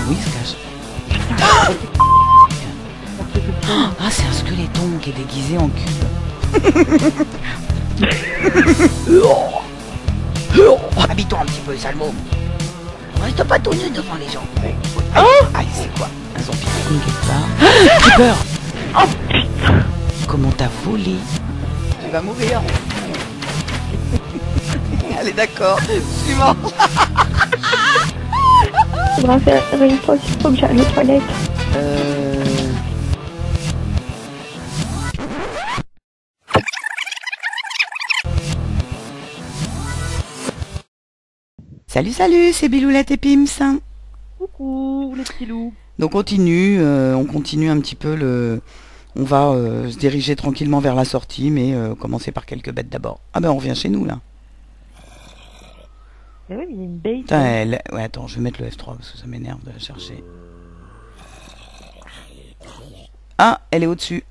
Oui, il se cache. Ah, c'est un squeletton qui est déguisé en cube. Habille-toi un petit peu, Salmo. Reste pas tout nu devant les gens. Ah, c'est quoi? Un zombie quelque part. J'ai peur. Oh putain. Comment t'as volé? Tu vas mourir. Allez, d'accord. Suivant. Faudra faire une pause, il faut que j'aille aux toilettes. Salut, salut, c'est Biloulette et Pims. Coucou les petits loups. Donc on continue un petit peu le... On va se diriger tranquillement vers la sortie, mais commencer par quelques bêtes d'abord. Ah ben on revient chez nous là. Mais oui, mais il y a une bête. Putain, elle... Ouais, attends, je vais mettre le F3 parce que ça m'énerve de la chercher. Ah, elle est au-dessus.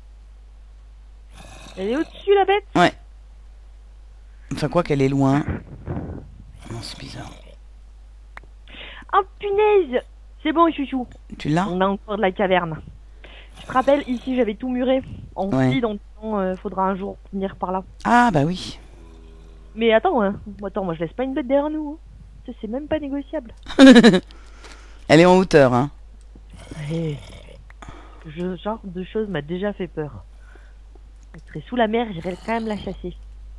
Elle est au-dessus la bête. Ouais. Enfin quoi qu'elle est loin. Non, c'est bizarre. Oh punaise. C'est bon chouchou. Tu l'as? On a encore de la caverne. Je te rappelle, ici j'avais tout muré en Ouais. donc faudra un jour venir par là. Ah bah oui. Mais attends, hein. Attends, moi je laisse pas une bête derrière nous. Hein. Ça, c'est même pas négociable. Elle est en hauteur, hein. Hey. Ce genre de choses m'a déjà fait peur. Elle serait sous la mer, j'irais quand même la chasser.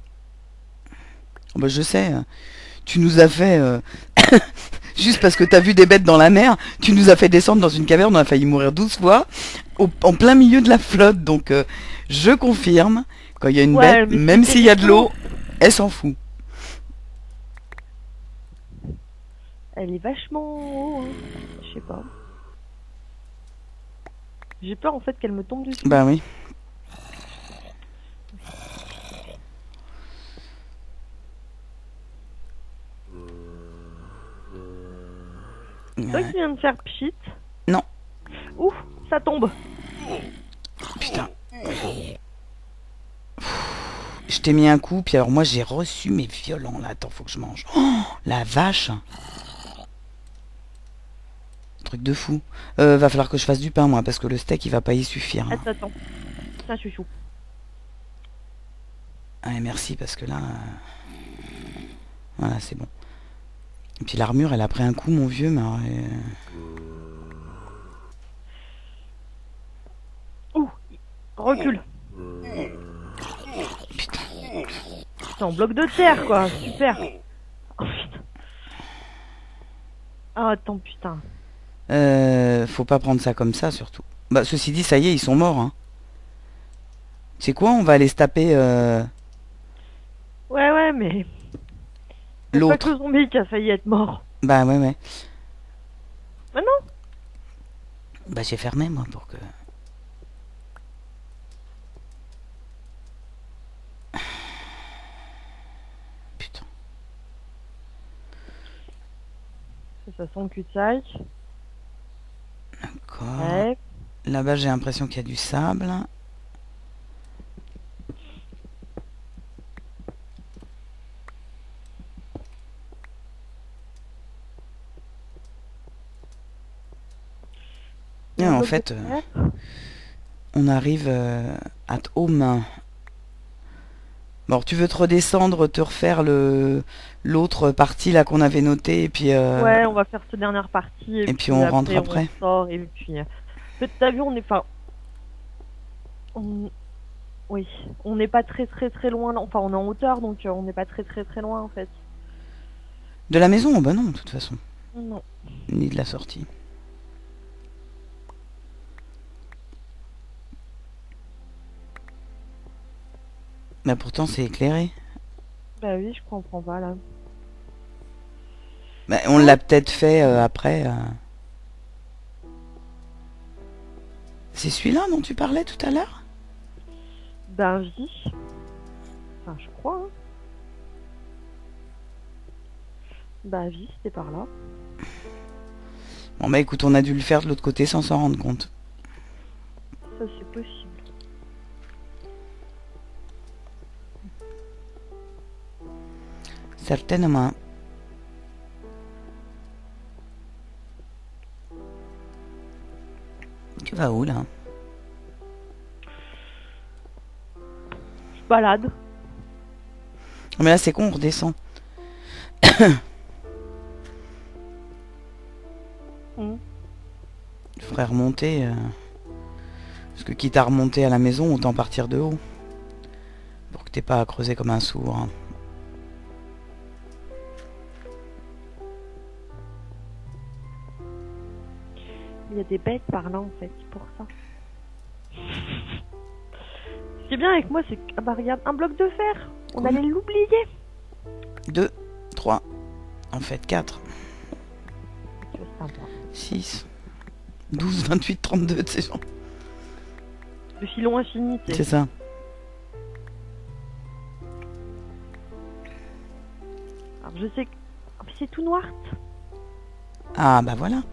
Oh bah je sais. Tu nous as fait... Juste parce que t'as vu des bêtes dans la mer, tu nous as fait descendre dans une caverne, on a failli mourir 12 fois, en plein milieu de la flotte. Donc je confirme, quand il y a une bête, même s'il y a de l'eau, elle s'en fout. Elle est vachement haut, hein. Je sais pas. J'ai peur en fait qu'elle me tombe dessus. Bah oui. Toi qui viens de faire pchit. Non. Ouf, ça tombe. Putain. Je t'ai mis un coup, puis alors moi j'ai reçu mes violents là. Attends, faut que je mange. Oh, la vache. Truc de fou. Va falloir que je fasse du pain moi, parce que le steak il va pas y suffire. Hein. Attends. Ça chouchou. Ouais, merci, parce que là... Voilà, c'est bon. Et puis l'armure, elle a pris un coup, mon vieux, mais... Ouh, recule. Putain. C'est en bloc de terre, quoi. Super. Oh, putain. Ah, attends, putain. Faut pas prendre ça comme ça, surtout. Bah, ceci dit, ça y est, ils sont morts, hein. C'est quoi, on va aller se taper... Ouais, mais... C'est pas que l'autre. le zombie qui a failli être mort. Bah, ouais. Ah non. Bah, j'ai fermé, moi, pour que... Putain. Ça sent le cul-de-sac. D'accord. Ouais. Là-bas, j'ai l'impression qu'il y a du sable. Et en fait, on arrive à home. Bon, tu veux te redescendre, te refaire l'autre partie là qu'on avait notée, et puis... Ouais, on va faire cette dernière partie. Et puis on rentre après. On sort, et puis... T'as vu, on est... Enfin... Oui, on n'est pas très loin. Enfin, on est en hauteur, donc on n'est pas très loin, en fait. De la maison? Bah non, de toute façon. Non. Ni de la sortie. Bah pourtant c'est éclairé. Bah oui, je comprends pas, là. Bah, on l'a peut-être fait après. C'est celui-là dont tu parlais tout à l'heure? Ben oui. Enfin, je crois, hein. Bah oui, c'était par là. Bon bah écoute, on a dû le faire de l'autre côté sans s'en rendre compte. Ça, c'est possible. Certainement. Tu vas où là? Je balade. Mais là c'est con, on redescend. Hmm. Il faudrait remonter. Parce que quitte à remonter à la maison, autant partir de haut. Pour que t'aies pas à creuser comme un sourd. Hein. Il y a des bêtes par là en fait, c'est pour ça. Ce qui est bien avec moi, c'est que, ah bah regarde, un bloc de fer. On allait l'oublier. 2, 3, en fait 4, Tu vois, c'est un point. 6, 12, 28, 32 de ces gens. Le filon infini, tu sais. C'est ça. Alors je sais que... Ah, mais c'est tout noir. Ah bah voilà.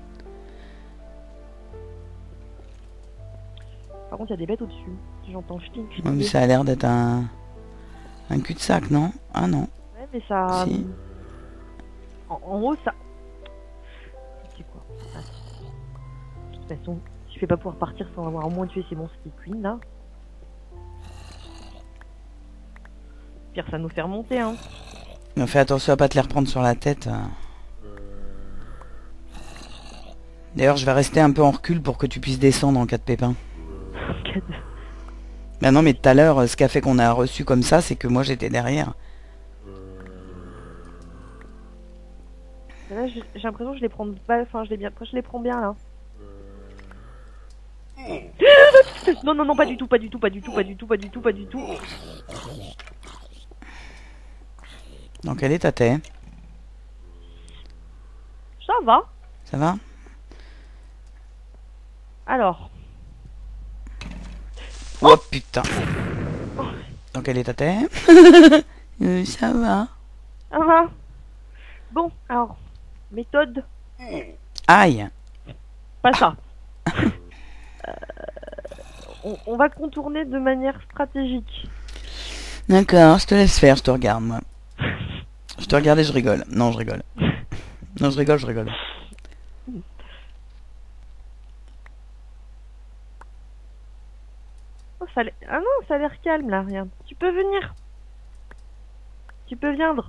Par contre, il y a des bêtes au-dessus. J'entends ch'ting. Ouais, mais ça a l'air d'être un cul-de-sac, non? Ah non. Ouais, mais ça... Si. En haut, ça... C'est quoi? Attends. De toute façon, je vais pas pouvoir partir sans avoir au moins tué ces monstres qui cuinent, là. Pire, ça nous fait remonter, hein. Mais fais attention à pas te les reprendre sur la tête. D'ailleurs, je vais rester un peu en recul pour que tu puisses descendre en cas de pépin. Ben non, mais tout à l'heure, ce qu'a fait qu'on a reçu comme ça, c'est que moi j'étais derrière. Là, j'ai l'impression que je les prends pas... Enfin, je les bien... je les prends bien, là. Non, non, non, pas du tout, pas du tout, pas du tout, pas du tout, pas du tout, pas du tout. Dans quel état t'es? Ça va. Ça va? Alors. Oh putain! Dans quel état t'es? Ça va? Ça va. Bon, alors. Méthode. Aïe! Pas ça. On va contourner de manière stratégique. D'accord, je te laisse faire, je te regarde moi. Je te regarde et je rigole. Non, je rigole. Non, je rigole, je rigole. Oh, ça ah non, ça a l'air calme là, regarde. Tu peux venir. Tu peux viendre.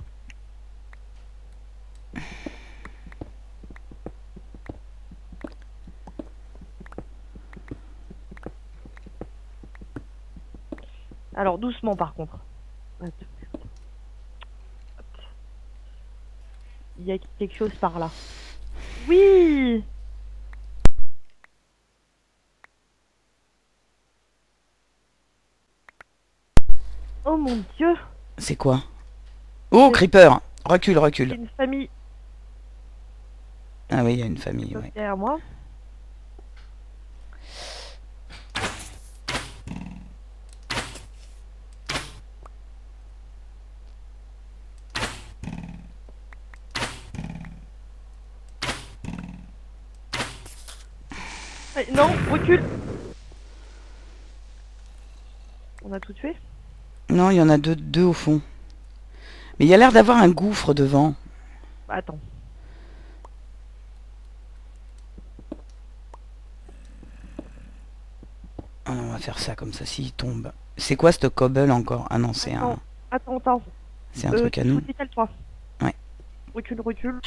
Alors doucement par contre. Attends. Il y a quelque chose par là. Oui. Oh mon dieu. C'est quoi? Oh, Creeper! Recule, C'est recule. une famille Ah oui, il y a une famille, ouais. derrière moi. Non, recule. On a tout tué. Non, il y en a deux au fond. Mais il y a l'air d'avoir un gouffre devant. Bah, attends. Ah non, on va faire ça comme ça, s'il tombe. C'est quoi ce cobble encore? Ah non, c'est un... Attends. C'est un truc à nous. Décale-toi. Ouais. Recule.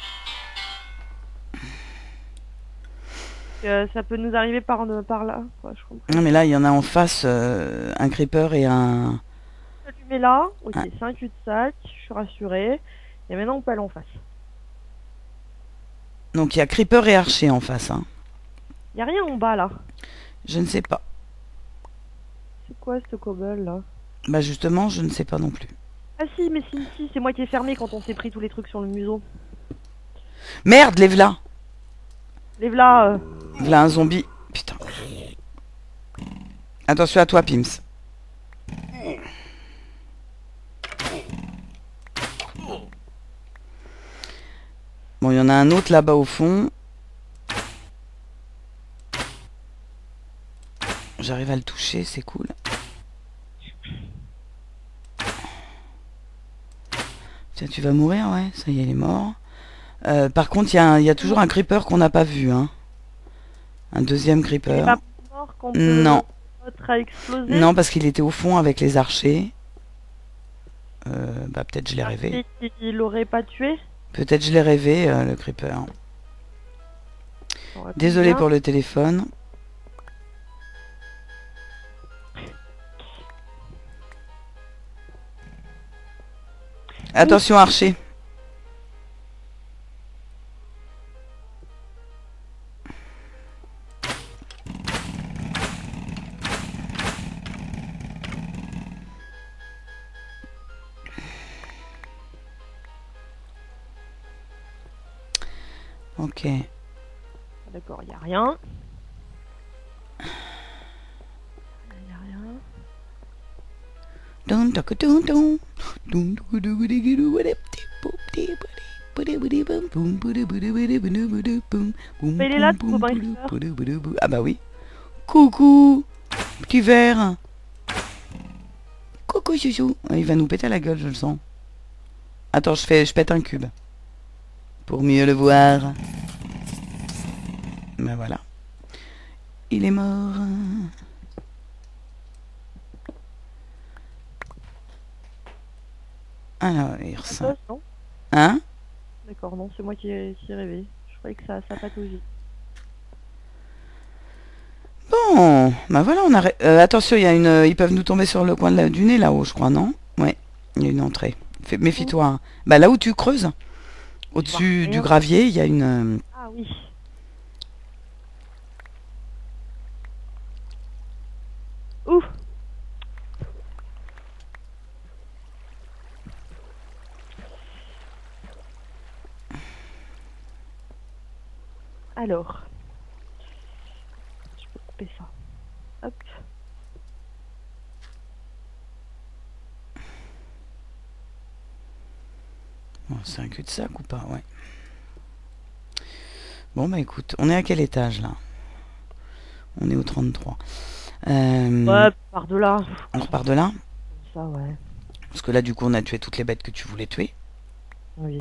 Ça peut nous arriver par là. Ouais, je comprends. Non mais là, il y en a en face un creeper et un... Allumez là. Ok, Ah. c'est un cul-de-sac. Je suis rassurée. Et maintenant, on peut aller en face. Donc il y a creeper et archer en face. Hein. Y a rien en bas là. Je ne sais pas. C'est quoi ce cobble là? Bah justement, je ne sais pas non plus. Ah si, mais si, c'est moi qui ai fermé quand on s'est pris tous les trucs sur le museau. Merde, lève-la! Lève là. Là, un zombie. Putain. Attention à toi, Pims. Bon, il y en a un autre là-bas au fond. J'arrive à le toucher, c'est cool. Tiens, tu vas mourir, ouais. Ça y est, il est mort. Par contre, il y a toujours un creeper qu'on n'a pas vu. Hein. Un deuxième Il est creeper. pas mort quand Non. l'autre a explosé. Non, parce qu'il était au fond avec les archers. Bah peut-être je l'ai rêvé. Il l'aurait pas tué. Peut-être je l'ai rêvé, le creeper. Ça aurait pu Désolé bien. pour le téléphone. Attention archer. Ok. D'accord, il y a rien. Il y a rien. Mais il est là, ton copain creeper. Ah bah oui. Coucou, petit verre. Coucou chouchou. Il va nous péter la gueule, je le sens. Attends, je pète un cube. Pour mieux le voir. Ben voilà. Il est mort. Alors, il ressemble. Non. Hein? D'accord, non, c'est moi qui ai rêvé. Je croyais que ça pataugeait. Bon, ben voilà, on a... attention, il y a une... ils peuvent nous tomber sur le coin du nez là-haut, je crois, non? Ouais, il y a une entrée. Méfie-toi. Hein. Bah là où tu creuses, au-dessus du gravier, il y a une... Ah oui. Ouh. Alors. Je peux couper ça. Hop. Bon, c'est un cul-de-sac ou pas? Ouais. Bon, bah écoute, on est à quel étage là? On est au 33. Ouais, par de là. On repart de là? Ça, ouais. Parce que là, du coup, on a tué toutes les bêtes que tu voulais tuer. Oui.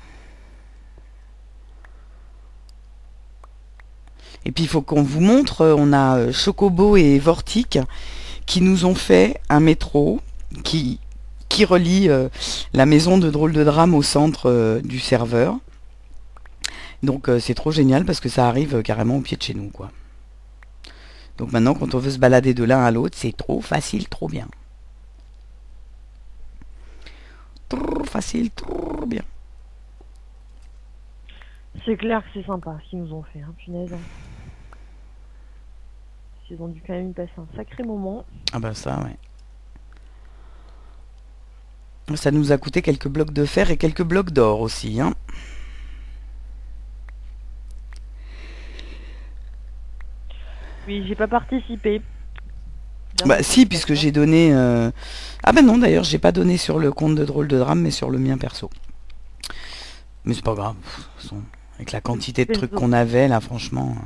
Et puis, il faut qu'on vous montre, on a Chocobo et Vortic qui nous ont fait un métro qui relie la maison de Drôle de Drame au centre du serveur. Donc, c'est trop génial parce que ça arrive carrément au pied de chez nous, quoi. Donc maintenant, quand on veut se balader de l'un à l'autre, c'est trop facile, trop bien. Trop facile, trop bien. C'est clair que c'est sympa ce qu'ils nous ont fait, hein, punaise. Ils ont dû quand même y passer un sacré moment. Ah bah ça, ouais. Ça nous a coûté quelques blocs de fer et quelques blocs d'or aussi, hein. Oui, j'ai pas participé. Bah si, puisque j'ai donné... Ah bah non, d'ailleurs, j'ai pas donné sur le compte de Drôle de Drame, mais sur le mien perso. Mais c'est pas grave. De toute façon, avec la quantité de trucs qu'on avait, là, franchement...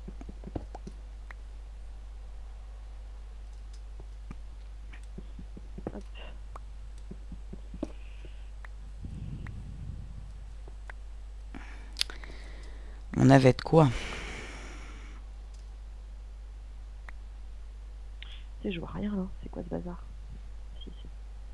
On avait de quoi. Tu sais, je vois rien là. C'est quoi ce bazar? Si, si.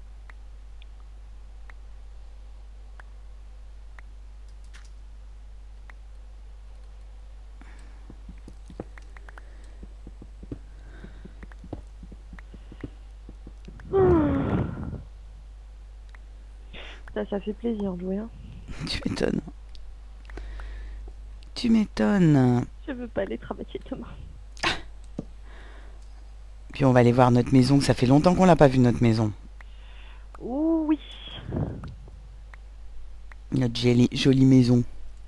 Ça fait plaisir de jouer. Hein. Tu m'étonnes. Tu m'étonnes. Je veux pas aller travailler demain. Puis on va aller voir notre maison, que ça fait longtemps qu'on l'a pas vu, notre maison. Oh oui. Notre jolie maison.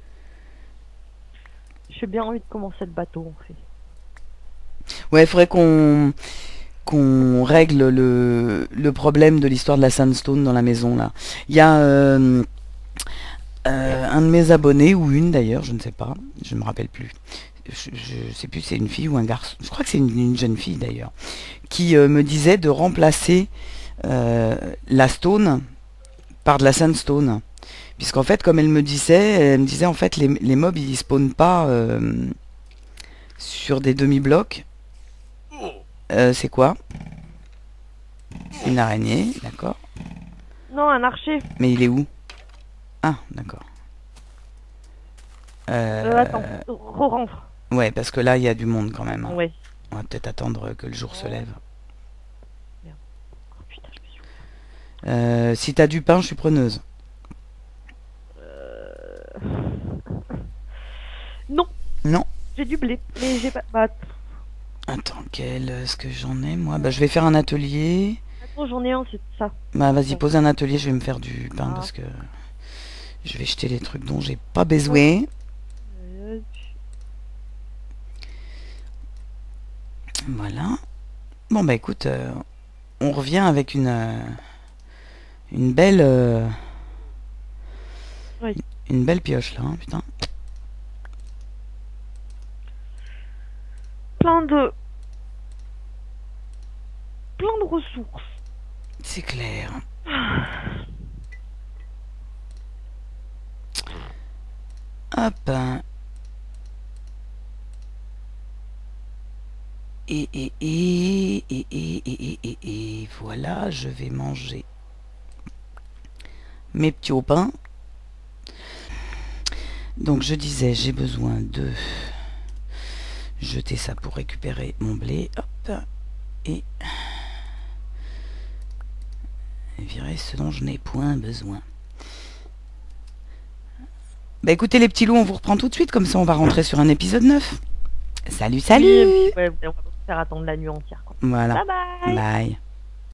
J'ai bien envie de commencer le bateau en fait. Ouais, il faudrait qu'on règle le problème de l'histoire de la sandstone dans la maison là. Il y a un de mes abonnés, ou une d'ailleurs, je ne sais pas, je me rappelle plus. Je sais plus si c'est une fille ou un garçon. Je crois que c'est une jeune fille d'ailleurs, qui me disait de remplacer la stone par de la sandstone. Puisqu'en fait, comme elle me disait en fait les mobs ils spawnent pas sur des demi-blocs. C'est quoi? Une araignée, d'accord. Non, un archer. Mais il est où? Ah, d'accord. Attends, re-rentre. Ouais, parce que là, il y a du monde quand même. Hein. Ouais. On va peut-être attendre que le jour se lève. Oh putain, je me suis... Si t'as du pain, je suis preneuse. Non, Non. j'ai du blé, mais j'ai pas... Bah, Attends, est-ce que j'en ai, moi? Bah, je vais faire un atelier. attends, j'en ai un, c'est ça. Bah, vas-y, Bon. pose un atelier, je vais me faire du pain Ah. parce que je vais jeter les trucs dont j'ai pas besoin. Voilà. Bon, bah, écoute, on revient avec une belle... Oui. Une belle pioche, là, hein, putain. Plein de ressources. C'est clair. Hop. Et voilà, je vais manger mes petits au pain. Donc je disais, j'ai besoin de jeter ça pour récupérer mon blé. Hop. Et virer ce dont je n'ai point besoin. Bah écoutez les petits loups, on vous reprend tout de suite, comme ça on va rentrer sur un épisode 9. Salut, salut. Oui, ouais, on va pas faire attendre la nuit entière, quoi. Voilà. Bye bye. Bye.